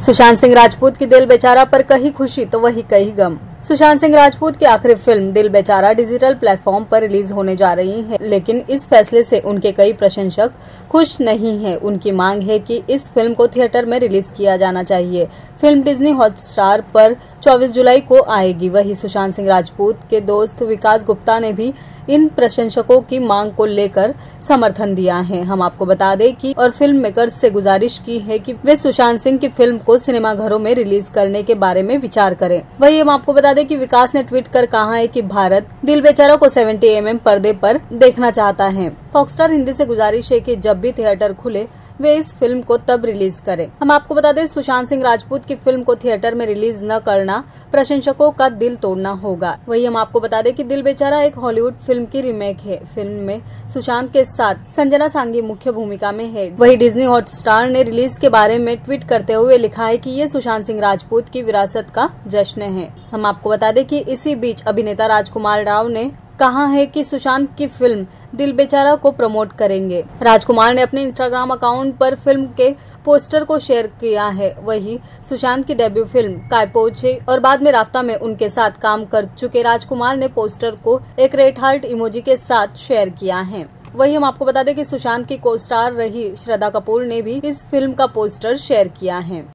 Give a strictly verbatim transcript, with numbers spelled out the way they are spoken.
सुशांत सिंह राजपूत की दिल बेचारा पर कहीं खुशी तो वही कहीं गम। सुशांत सिंह राजपूत की आखिरी फिल्म दिल बेचारा डिजिटल प्लेटफॉर्म पर रिलीज होने जा रही है, लेकिन इस फैसले से उनके कई प्रशंसक खुश नहीं हैं। उनकी मांग है कि इस फिल्म को थिएटर में रिलीज किया जाना चाहिए। फिल्म डिज्नी हॉटस्टार पर चौबीस जुलाई को आएगी। वहीं सुशांत सिंह राजपूत के दोस्त विकास गुप्ता ने भी इन प्रशंसकों की मांग को लेकर समर्थन दिया है। हम आपको बता दें कि और फिल्म मेकर्स से गुजारिश की है कि वे सुशांत सिंह की फिल्म को सिनेमाघरों में रिलीज करने के बारे में विचार करें। वहीं हम आपको बता दें कि विकास ने ट्वीट कर कहा है कि भारत दिल बेचारा को सत्तर एम एम पर्दे पर देखना चाहता है। फॉक्सस्टार हिंदी से गुजारिश है कि जब भी थिएटर खुले वे इस फिल्म को तब रिलीज करें। हम आपको बता दें सुशांत सिंह राजपूत की फिल्म को थिएटर में रिलीज न करना प्रशंसकों का दिल तोड़ना होगा। वही हम आपको बता दें कि दिल बेचारा एक हॉलीवुड फिल्म की रीमेक है। फिल्म में सुशांत के साथ संजना सांगी मुख्य भूमिका में है। वही डिज्नी हॉटस्टार ने रिलीज के बारे में ट्वीट करते हुए लिखा है कि ये सुशांत सिंह राजपूत की विरासत का जश्न है। हम आपको बता दें कि इसी बीच अभिनेता राजकुमार राव ने कहा है कि सुशांत की फिल्म दिल बेचारा को प्रमोट करेंगे। राजकुमार ने अपने इंस्टाग्राम अकाउंट पर फिल्म के पोस्टर को शेयर किया है। वही सुशांत की डेब्यू फिल्म कायपोचे और बाद में राफ्ता में उनके साथ काम कर चुके राजकुमार ने पोस्टर को एक रेड हार्ट इमोजी के साथ शेयर किया है। वही हम आपको बता दें कि सुशांत की को स्टार रही श्रद्धा कपूर ने भी इस फिल्म का पोस्टर शेयर किया है।